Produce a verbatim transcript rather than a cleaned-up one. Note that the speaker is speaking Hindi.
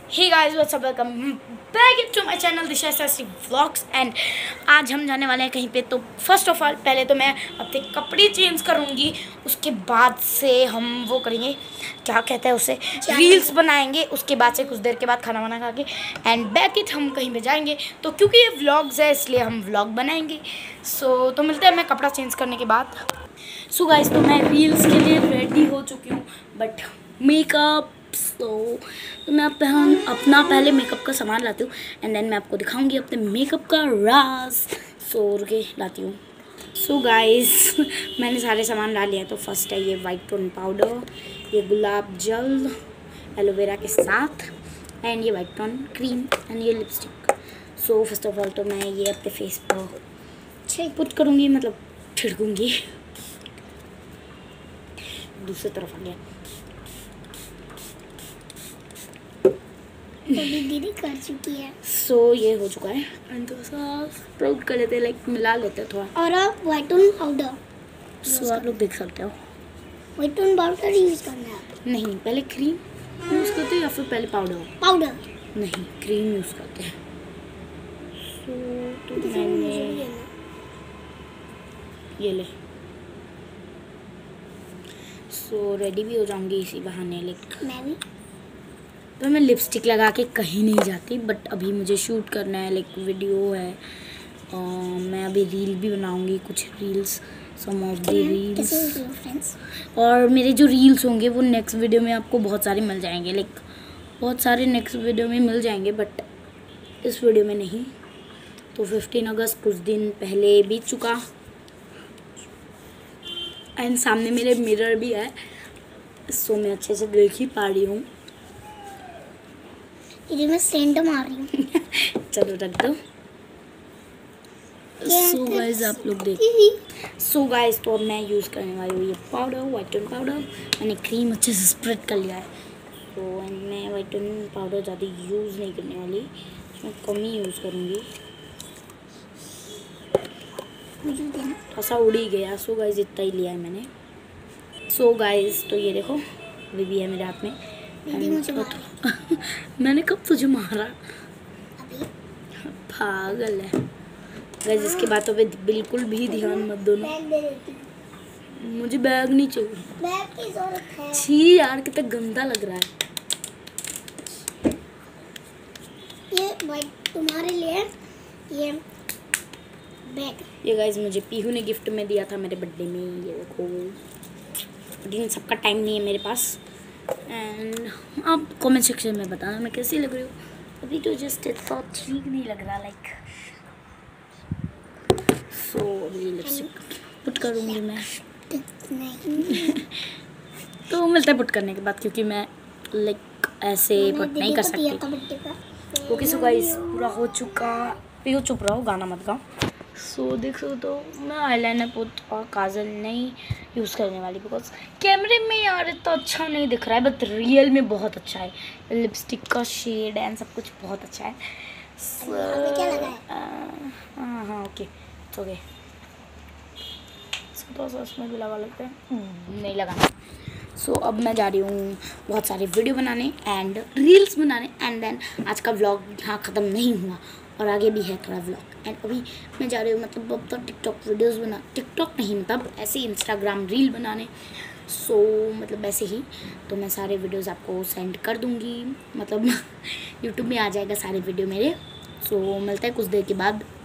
Hey guys what's up, welcome back to my channel Disha Shastri vlogs. And आज हम जाने वाले हैं कहीं पे। तो फर्स्ट ऑफ ऑल पहले तो मैं अपने कपड़े चेंज करूँगी, उसके बाद से हम वो करेंगे, क्या कहते हैं उसे, रील्स बनाएंगे। उसके बाद से कुछ देर के बाद खाना वाना खा के एंड बैक इट हम कहीं पे जाएंगे। तो क्योंकि ये व्लॉग्स है इसलिए हम व्लॉग बनाएंगे। सो so, तो मिलते हैं मैं कपड़ा चेंज करने के बाद। सो so, गाइस तो मैं रील्स के लिए रेडी हो चुकी हूँ, बट मेकअप तो तो मैं पहन अपना पहले मेकअप का सामान लाती हूँ एंड देन मैं आपको दिखाऊंगी अपने मेकअप का राज। सो रुके लाती हूँ। सो गाइस मैंने सारे सामान ला लिया। तो फर्स्ट है ये वाइट टोन पाउडर, ये गुलाब जल एलोवेरा के साथ, एंड ये वाइट टोन क्रीम एंड ये lipstick. So first of all तो मैं ये अपने फेस पर पुट करूँगी, मतलब छिड़कूँगी। दूसरी तरफ आ गया। दीदी कर चुकी है। सो so, ये हो चुका है एंड तो स्प्राउट कर लेते हैं, लाइक मिला लेते हैं थोड़ा। और आप white tone powder, so so, आप लोग देख सकते हो। वाइट टोन पाउडर यूज करना है। नहीं, पहले क्रीम यूज़ करते हैं या फिर पहले पाउडर? पाउडर नहीं, क्रीम यूज़ करते हैं। so, तो मैंने ये ले। सो so, रेडी भी हो जाऊंगी इसी बहाने। लाइक मैं भी तो मैं लिपस्टिक लगा के कहीं नहीं जाती, बट अभी मुझे शूट करना है, लाइक वीडियो है। आ, मैं अभी रील भी बनाऊंगी, कुछ reels, some of the reels. और मेरे जो रील्स होंगे वो नेक्स्ट वीडियो में आपको बहुत सारे मिल जाएंगे, लाइक बहुत सारे नेक्स्ट वीडियो में मिल जाएंगे, बट इस वीडियो में नहीं। तो फिफ्टीन अगस्त कुछ दिन पहले बीत चुका एंड सामने मेरे मिरर भी है, सो मैं अच्छे से देख ही पा रही हूँ। ये मैं सेंट मार रही हूँ। चलो रख दो। सो गाइस आप लोग देख। सो गाइस तो अब मैं यूज़ करने वाली हूँ ये पाउडर, वाइट टोन पाउडर। मैंने क्रीम अच्छे से स्प्रेड कर लिया है। तो मैं वाइट टोन पाउडर ज़्यादा यूज़ नहीं करने वाली, मैं कम ही यूज़ करूँगी। थोड़ा सा उड़ ही गया। सो गाइस इतना ही लिया है मैंने। सो गाइस तो ये देखो अभी भी है मेरे हाथ में। मुझे मैंने कब तुझे मारा? अभी पागल है। गाइस इसकी बातों पे बिल्कुल भी ध्यान मत दो ना। बैग दे देती हूँ। मुझे बैग नहीं चाहिए। बैग की जरूरत है। छी यार कितना गंदा लग रहा है ये वाइट तुम्हारे लिए ये बैग। ये गाइस मुझे पीहू ने गिफ्ट में दिया था मेरे बर्थडे में। ये देखो, लेकिन सबका टाइम नहीं है मेरे पास। एंड आप कमेंट सेक्शन में बताना मैं कैसी लग रही हूँ। अभी तो जस्ट इतना ठीक नहीं लग रहा, लाइक सो अभी लिपस्टिक पुट करूँगी मैं। नहीं तो मिलता है पुट करने के बाद, क्योंकि मैं लाइक ऐसे पुट नहीं कर सकती। ओके सो गाइस पूरा हो चुका। पियो चुप रहो, गाना मत गाओ। सो so, देख सकते हो मैं आईलाइनर पुट और काजल नहीं यूज़ करने वाली, बिकॉज कैमरे में यार इतना अच्छा नहीं दिख रहा है, बट रियल में बहुत अच्छा है। लिपस्टिक का शेड एंड सब कुछ बहुत अच्छा है। so, हाँ हाँ ओके ओके। थोड़ा सा उसमें भी लगा लेते हैं, नहीं लगाना। सो so, अब मैं जा रही हूँ बहुत सारे वीडियो बनाने एंड रील्स बनाने एंड देन आज का व्लॉग यहाँ ख़त्म नहीं हुआ और आगे भी है थोड़ा व्लॉग। एंड अभी मैं जा रही हूँ मतलब अब तो टिकटॉक वीडियोस बना, टिकटॉक नहीं मतलब ऐसे ही इंस्टाग्राम रील बनाने। सो so, मतलब ऐसे ही तो मैं सारे वीडियोस आपको सेंड कर दूँगी, मतलब यूट्यूब में आ जाएगा सारे वीडियो मेरे। सो so, मिलता है कुछ देर के बाद।